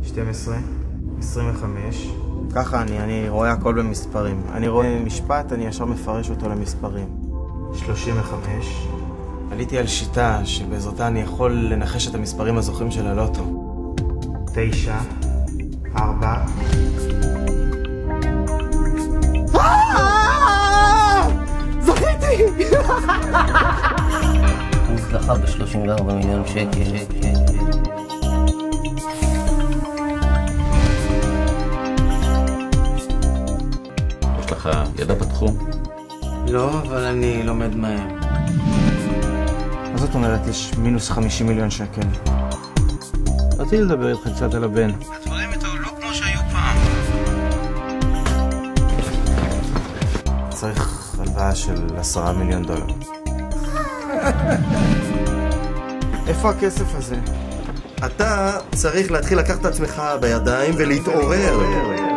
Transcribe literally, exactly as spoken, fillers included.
שתים עשרה, עשרים וחמש. ככה אני, אני רואה הכל במספרים. אני רואה משפט, אני ישר מפרש אותו למספרים. שלושים וחמש. עליתי על שיטה שבעזרתה אני יכול לנחש את המספרים הזוכים של הלוטו. תשע, ארבע. זכיתי! הוא זכה ב-שלושים וארבעה מיליון שקל. יש לך ידע בתחום? לא, אבל אני לומד מהר. מה זאת אומרת? יש מינוס חמישים מיליון שקל. רציתי לדבר איתך קצת על הבן. הדברים איתו לא כמו שהיו פעם. צריך הלוואה של עשרה מיליון דולר. איפה הכסף הזה? אתה צריך להתחיל לקחת את עצמך בידיים ולהתעורר.